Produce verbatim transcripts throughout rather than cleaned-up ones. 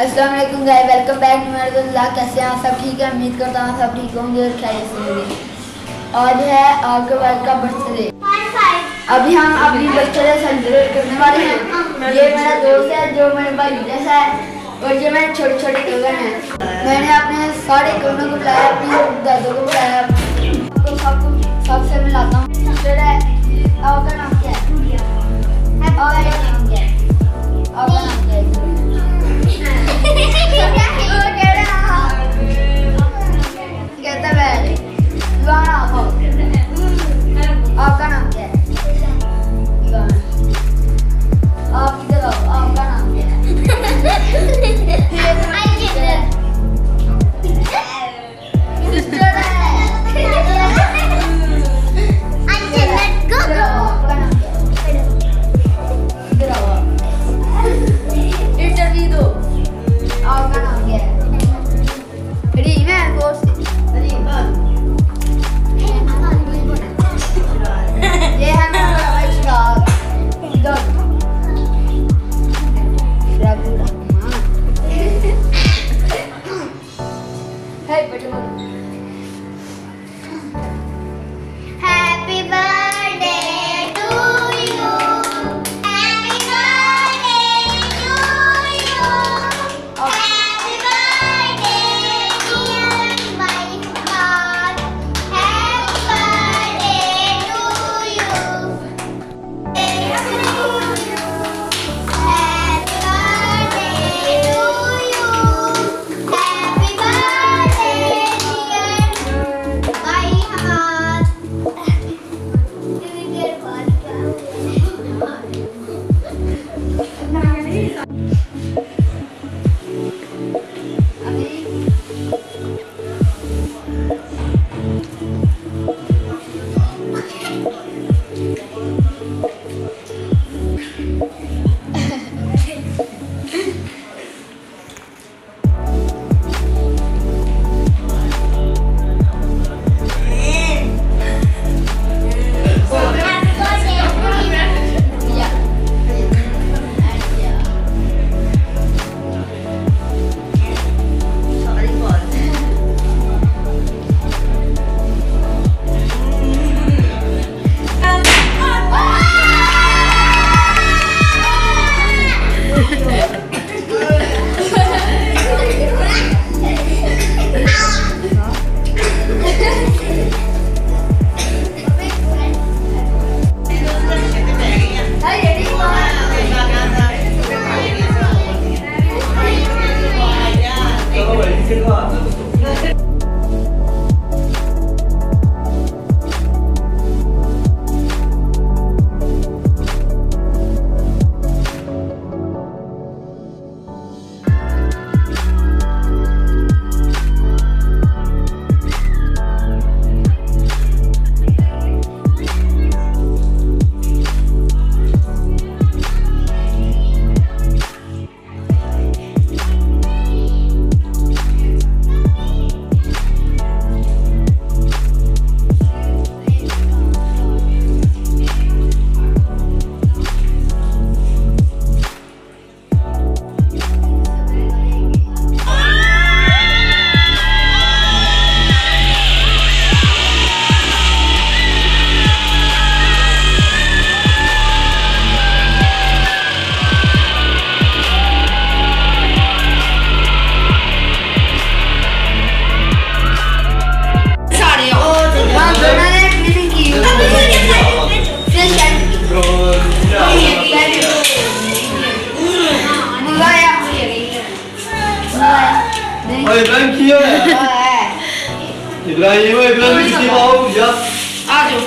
अस्सलाम वालेकुम guys, welcome back to my vlog. कैसे हैं आप सब? ठीक है, उम्मीद करता हूँ सब ठीक होंगे और खैरियत से होंगे। आज है आपके भाई का बर्थडे। अभी हम अपनी बर्थडे सेलिब्रेट करने वाले हैं। ये मेरा दोस्त है जो मेरे भाई जैसा है और ये मेरे छोटे छोटे कज़न हैं। मैंने अपने सारे कज़नों को बुलाया, अपने दादों को बुलाया, आपको सबको सबसे मिलाता हूँ। आपका नाम क्या है? आपका नाम क्या है? आपका नाम क्या है? आपका नाम क्या है? आप किधर आओ? आपका नाम क्या है? सिस्टर है। आपका नाम क्या है? इधर आओ। इंटरव्यू दो। आपका नाम क्या है? रीम है दोस्त। रीम ये है मेरा भाई शिराग। इधर शिराग रहमान। हे बेटा happy birthday to you, happy birthday to you, happy birthday dear my heart, happy birthday to you, happy birthday to you, happy birthday dear my heart. Ibrahim किया है। इब्राहिम इब्राहिम किसी आओ या आ जाओ।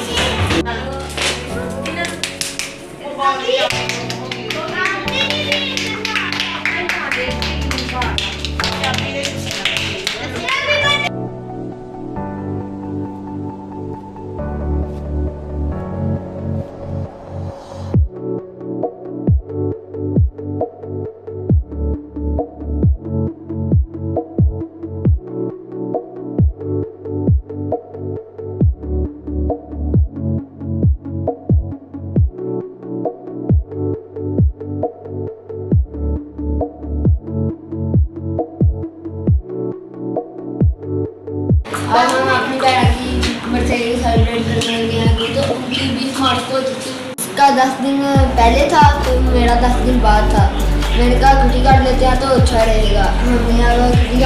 बस हम अपनी बहन की बर्थडे सेलिब्रेट करने गए हैं तो उनकी भी मार्च को उसका दस दिन पहले था तो मेरा दस दिन बाद था। मैंने कहा छुट्टी कर लेते हैं तो अच्छा रहेगा। हमने अब छुट्टी